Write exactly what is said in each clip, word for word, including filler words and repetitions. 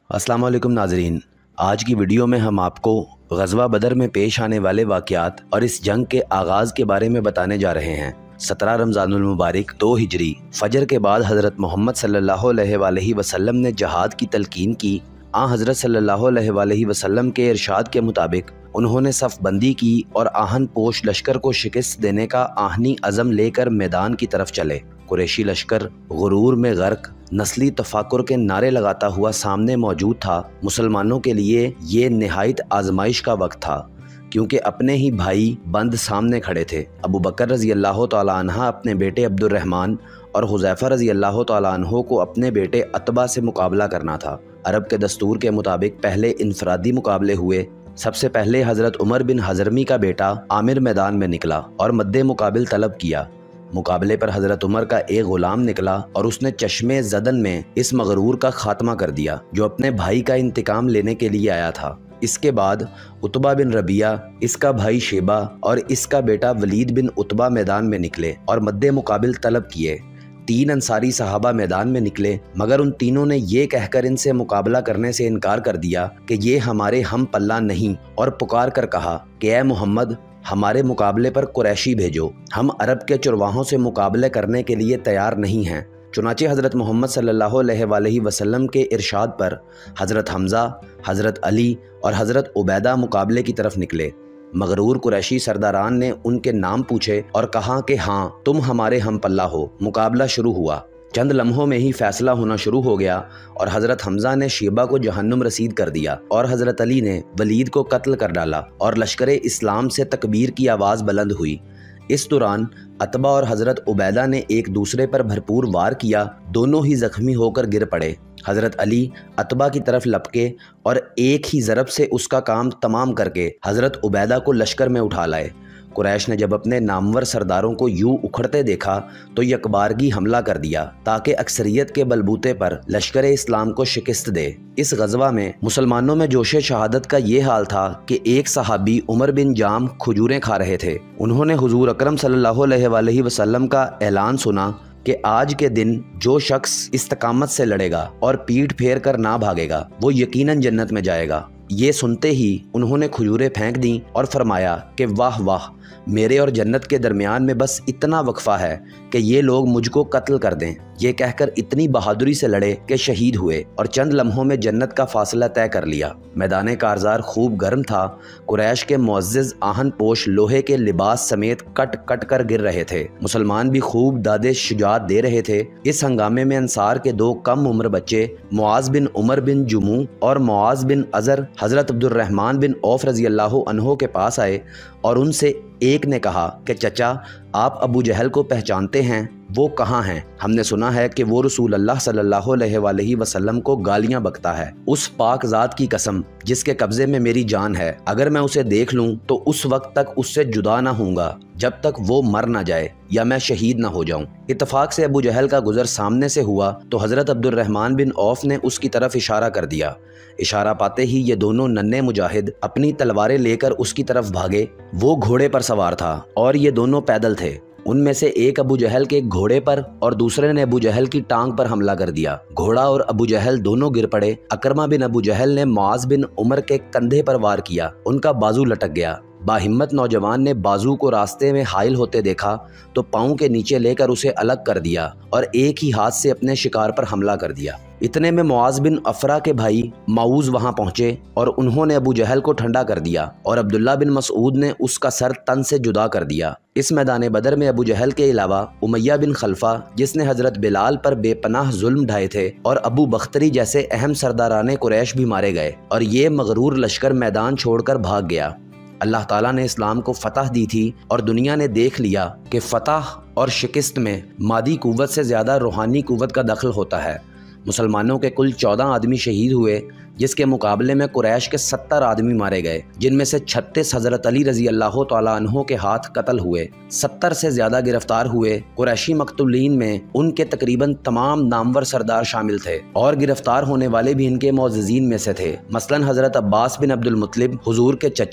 अस्सलाम वालेकुम नाजरीन, आज की वीडियो में हम आपको ग़ज़वा बदर में पेश आने वाले वाक़यात और इस जंग के आगाज़ के बारे में बताने जा रहे हैं। सत्रह रमज़ानुल मुबारक दो हिजरी फजर के बाद हज़रत मोहम्मद सल्लल्लाहु अलैहि वसल्लम ने जहाद की तलकीन की। आ हज़रत सल्लल्लाहु अलैहि वसल्लम के इरशाद के मुताबिक उन्होंने सफ़ बंदी की और आहन पोश लश्कर को शिकस्त देने का आहनी अज़म लेकर मैदान की तरफ चले। कुरैशी लश्कर गुरूर में गर्क नस्ली तफाकुर के नारे लगाता हुआ सामने मौजूद था। मुसलमानों के लिए ये निहायत आजमाइश का वक्त था, क्योंकि अपने ही भाई बंद सामने खड़े थे। अबू बकर रज़ी अल्लाह तआला अन्हा अपने बेटे अब्दुर्रहमान और हुज़ैफ़ा रज़ी अल्लाह तआला अन्हो को अपने बेटे अतबा से मुकाबला करना था। अरब के दस्तूर के मुताबिक पहले इनफरादी मुकाबले हुए। सबसे पहले हज़रत उमर बिन हज़रमी का बेटा आमिर मैदान में निकला और मद्दे मुकाबिल तलब किया। मुकाबले पर हज़रत उमर का एक ग़ुलाम निकला और उसने चश्मे ज़दन में इस मगरूर का खात्मा कर दिया, जो अपने भाई का इंतकाम लेने के लिए आया था। इसके बाद उतबा बिन रबिया, इसका भाई शेबा और इसका बेटा वलीद बिन उतबा मैदान में निकले और मद्दे मुकाबिल तलब किए। तीन अंसारी सहाबा मैदान में निकले, मगर उन तीनों ने ये कहकर इनसे मुकाबला करने से इनकार कर दिया कि ये हमारे हम पल्ला नहीं, और पुकार कर कहा कि ए मोहम्मद, हमारे मुकाबले पर कुरैशी भेजो, हम अरब के चुरवाहों से मुकाबले करने के लिए तैयार नहीं हैं। चुनाचे हज़रत मोहम्मद सल्लल्लाहु अलैहि वसल्लम के इरशाद पर हज़रत हमज़ा, हज़रत अली और हज़रत उबैदा मुकाबले की तरफ निकले। मगरूर कुरैशी सरदारान ने उनके नाम पूछे और कहा कि हाँ, तुम हमारे हम पल्ला हो। मुकाबला शुरू हुआ। चंद लम्हों में ही फैसला होना शुरू हो गया और हज़रत हमज़ा ने शेबा को जहन्नुम रसीद कर दिया और हज़रत अली ने वलीद को कत्ल कर डाला और लश्कर इस्लाम से तकबीर की आवाज़ बुलंद हुई। इस दौरान अतबा और हज़रत उबैदा ने एक दूसरे पर भरपूर वार किया। दोनों ही जख्मी होकर गिर पड़े। हज़रत अली अतबा की तरफ लपके और एक ही ज़रब से उसका काम तमाम करके हज़रत उबैदा को लश्कर में उठा लाए। कुरैश ने जब अपने नामवर सरदारों को यूं उखड़ते देखा तो यकबारगी हमला कर दिया, ताकि अक्सरियत के बलबूते पर लश्कर इस्लाम को शिकस्त दे। इस ग़ज़वा में मुसलमानों में जोशे शहादत का ये हाल था कि एक सहाबी उमर बिन जाम खजूरें खा रहे थे। उन्होंने हुजूर अकरम सल्लल्लाहु अलैहि वसल्लम का ऐलान सुना कि आज के दिन जो शख्स इस्तकामत से लड़ेगा और पीठ फेर कर ना भागेगा, वो यकीनन जन्नत में जाएगा। ये सुनते ही उन्होंने खजूरें फेंक दी और फरमाया कि वाह वाह, मेरे और जन्नत के दरमियान में बस इतना वक्फा है कि ये लोग मुझको कत्ल कर दें। ये कहकर इतनी बहादुरी से लड़े कि शहीद हुए और चंद लम्हों में जन्नत का फासला तय कर लिया। मैदान कारज़ार खूब गर्म था। कुरैश के मुअज़्ज़िज़ आहन पोश लोहे के लिबास समेत कट कट कर गिर रहे थे। मुसलमान भी खूब दादे शुजात दे रहे थे। इस हंगामे में अंसार के दो कम उम्र बच्चे मुआज़ बिन उमर बिन जुमू और मुआज़ बिन अज़र हज़रत अब्दुर्रहमान बिन औफ रज़ी अल्लाह अन्हो के पास आए और उनसे एक ने कहा कि चचा, आप अबू जहल को पहचानते हैं? वो कहाँ हैं? हमने सुना है कि वो रसूल अल्लाह सल्लल्लाहु अलैहि वसल्लम को गालियां बकता है। उस पाक ज़ात की कसम जिसके कब्ज़े में मेरी जान है, अगर मैं उसे देख लूं तो उस वक्त तक उससे जुदा ना होऊंगा जब तक वो मर ना जाए या मैं शहीद ना हो जाऊं। इत्तफाक से अबू जहल का गुजर सामने से हुआ तो हज़रत अब्दुर्रहमान बिन औफ ने उसकी तरफ इशारा कर दिया। इशारा पाते ही ये दोनों नन्हे मुजाहिद अपनी तलवारें लेकर उसकी तरफ भागे। वो घोड़े पर सवार था और ये दोनों पैदल थे। उनमें से एक अबू जहल के घोड़े पर और दूसरे ने अबू जहल की टांग पर हमला कर दिया। घोड़ा और अबू जहल दोनों गिर पड़े। अकरमा बिन अबू जहल ने मुआज़ बिन उमर के कंधे पर वार किया। उनका बाजू लटक गया। बाहिम्मत नौजवान ने बाजू को रास्ते में हाइल होते देखा तो पाँव के नीचे लेकर उसे अलग कर दिया और एक ही हाथ से अपने शिकार पर हमला कर दिया। इतने में मुआज़ बिन अफरा के भाई माऊज़ वहां पहुंचे और उन्होंने अबू जहल को ठंडा कर दिया और अब्दुल्ला बिन मसऊद ने उसका सर तन से जुदा कर दिया। इस मैदान बदर में अबू जहल के अलावा उमैया बिन खलफा, जिसने हज़रत बिलाल पर बेपनाह जुल्म ढाए थे, और अबू बख्तरी जैसे अहम सरदाराने कुरैश भी मारे गए और ये मगरूर लश्कर मैदान छोड़कर भाग गया। अल्लाह ताला ने इस्लाम को फतह दी थी और दुनिया ने देख लिया कि फतह और शिकस्त में मादी कुव्वत से ज़्यादा रूहानी कुव्वत का दखल होता है। मुसलमानों के कुल चौदह आदमी शहीद हुए, जिसके मुकाबले में कुरैश के सत्तर आदमी मारे गए, जिनमें से छत्तीस हज़रत अली रज़ी अल्लाह तआला अन्हो के हाथ कत्ल हुए। सत्तर से ज़्यादा गिरफ्तार हुए। कुरैशी मकतूलीन में उनके तकरीबन तमाम नामवर सरदार शामिल थे और गिरफ्तार होने वाले भी इनके मुअज़्ज़िज़ीन में से थे। मसलन हज़रत अब्बास बिन अब्दुल मुत्तलिब, हुजूर के चचा,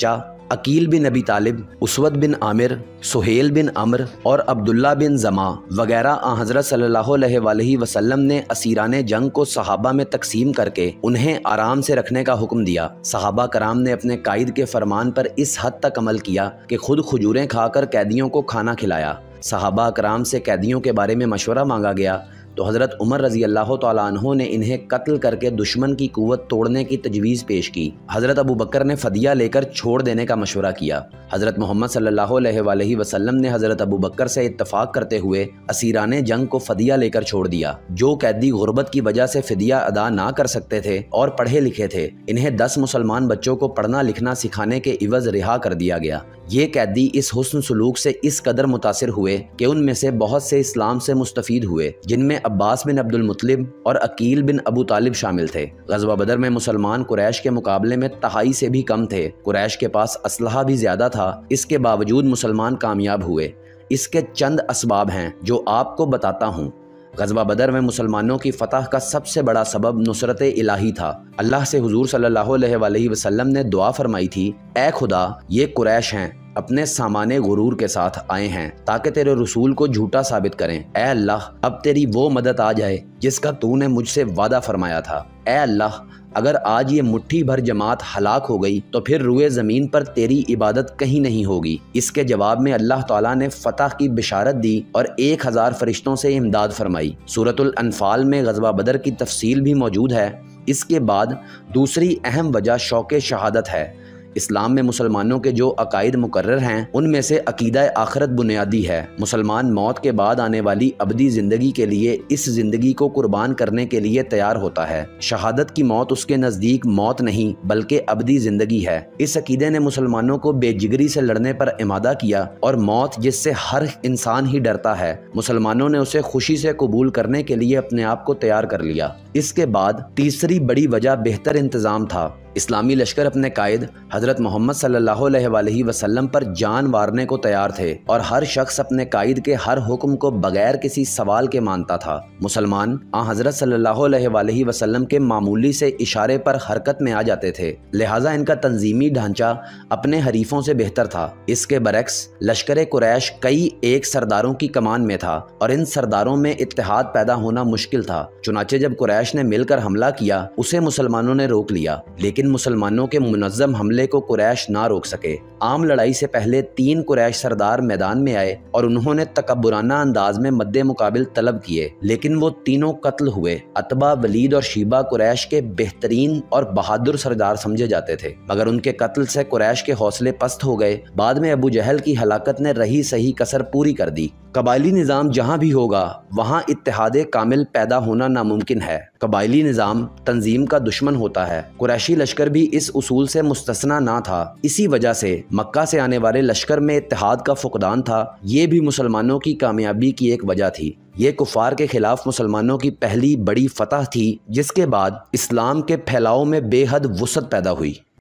अकील बिन अबी तालिब, उसवत बिन आमिर, सुहेल बिन अमर और अब्दुल्ला बिन जमा वगैरह आ हज़रत सल्लल्लाहु अलैहि वसल्लम ने असीराने जंग को सहाबा में तकसीम करके उन्हें आराम से रखने का हुक्म दिया। सहाबा कराम ने अपने कायद के फरमान पर इस हद तक अमल किया कि खुद खजूरें खाकर कैदियों को खाना खिलाया। सहाबा कराम से कैदियों के बारे में मशवरा मांगा गया तो हज़रत उमर रज़ी अल्लाह तआला अन्हु ने इन्हें कत्ल करके दुश्मन की कुव्वत तोड़ने की तजवीज़ पेश की। हज़रत अबू बकर ने फ़दिया लेकर छोड़ देने का मशवरा किया। हज़रत मोहम्मद सल्लल्लाहु अलैहि वसल्लम ने हज़रत अबू बकर से इत्तफ़ाक़ करते हुए असीराने जंग को फ़दिया लेकर छोड़ दिया। जो कैदी गुर्बत की वजह से फ़िदिया अदा ना कर सकते थे और पढ़े लिखे थे, इन्हें दस मुसलमान बच्चों को पढ़ना लिखना सिखाने के इवज़ रिहा कर दिया गया। ये कैदी इस हुस्न सलूक से इस कदर मुतासिर हुए कि उनमें से बहुत से इस्लाम से मुस्तफ़ीद हुए, जिनमें अब्बास बिन अब्दुल मुत्तलिब और अकील बिन अबू तालिब शामिल थे। ग़ज़वा बदर में मुसलमान कुरैश के मुकाबले में तहाई से भी कम थे। कुरैश के पास असलहा भी ज़्यादा था, इसके बावजूद मुसलमान कामयाब हुए। इसके चंद असबाब हैं जो आपको बताता हूँ। ग़ज़वा बदर में मुसलमानों की फ़तह का सबसे बड़ा सबब नुसरत इलाही था। अल्लाह से हुज़ूर सल्लल्लाहु अलैहि वसल्लम ने दुआ फरमाई थी, ऐ खुदा, ये कुरैश हैं, अपने सामाने गुरूर के साथ आए हैं ताकि तेरे रसूल को झूठा साबित करें। ऐ अल्लाह, अब तेरी वो मदद आ जाए जिसका तूने मुझसे वादा फरमाया था। ऐ अल्लाह, अगर आज ये मुट्ठी भर जमात हलाक हो गई तो फिर रुए ज़मीन पर तेरी इबादत कहीं नहीं होगी। इसके जवाब में अल्लाह ताला ने फ़तह की बिशारत दी और एक हज़ार फरिश्तों से इमदाद फरमाई। सूरतुल अनफाल में ग़ज़वा बदर की तफसील भी मौजूद है। इसके बाद दूसरी अहम वजह शौक़ शहादत है। इस्लाम में मुसलमानों के जो अकायद मुकर्रर हैं, उनमें से अकीदा आखिरत बुनियादी है। मुसलमान मौत के बाद आने वाली अबदी ज़िंदगी के लिए इस ज़िंदगी को कुर्बान करने के लिए तैयार होता है। शहादत की मौत उसके नज़दीक मौत नहीं बल्कि अबदी ज़िंदगी है। इस अकीदे ने मुसलमानों को बेजिगरी से लड़ने पर इमादा किया और मौत जिससे हर इंसान ही डरता है, मुसलमानों ने उसे खुशी से कबूल करने के लिए अपने आप को तैयार कर लिया। इसके बाद तीसरी बड़ी वजह बेहतर इंतज़ाम था। इस्लामी लश्कर अपने कायद हज़रत मोहम्मद सल्लल्लाहु अलैहि वसल्लम पर जान वारने को तैयार थे और हर शख्स अपने कायद के हर हुक्म को बगैर किसी सवाल के मानता था। मुसलमान आ हज़रत सल्लल्लाहु अलैहि वसल्लम के मामूली से इशारे पर हरकत में आ जाते थे, लिहाजा इनका तंजीमी ढांचा अपने हरीफों से बेहतर था। इसके बरक्स लश्कर कुरैश कई एक सरदारों की कमान में था और इन सरदारों में इत्तेहाद पैदा होना मुश्किल था। चुनाचे जब कुरैश ने मिलकर हमला किया, उसे मुसलमानों ने रोक लिया, लेकिन मुसलमानों के मुनज़्ज़म हमले को कुरैश ना रोक सके। आम लड़ाई से पहले तीन कुरैश सरदार मैदान में आए और उन्होंने तकब्बुराना अंदाज में मद्दे मुकाबिल तलब किए, लेकिन वो तीनों कत्ल हुए। अतबा, वलीद और शीबा कुरैश के बेहतरीन और बहादुर सरदार समझे जाते थे, मगर उनके कत्ल से कुरैश के हौसले पस्त हो गए। बाद में अबू जहल की हलाकत ने रही सही कसर पूरी कर दी। कबायली निज़ाम जहाँ भी होगा वहाँ इत्तेहाद कामिल पैदा होना नामुमकिन है। कबायली निज़ाम तंजीम का दुश्मन होता है। कुरैशी लश्कर भी इस उसूल से मुस्तस्ना ना था। इसी वजह से मक्का से आने वाले लश्कर में इत्तेहाद का फुकदान था। ये भी मुसलमानों की कामयाबी की एक वजह थी। ये कुफार के खिलाफ मुसलमानों की पहली बड़ी फतह थी, जिसके बाद इस्लाम के फैलाव में बेहद वुसअत पैदा हुई।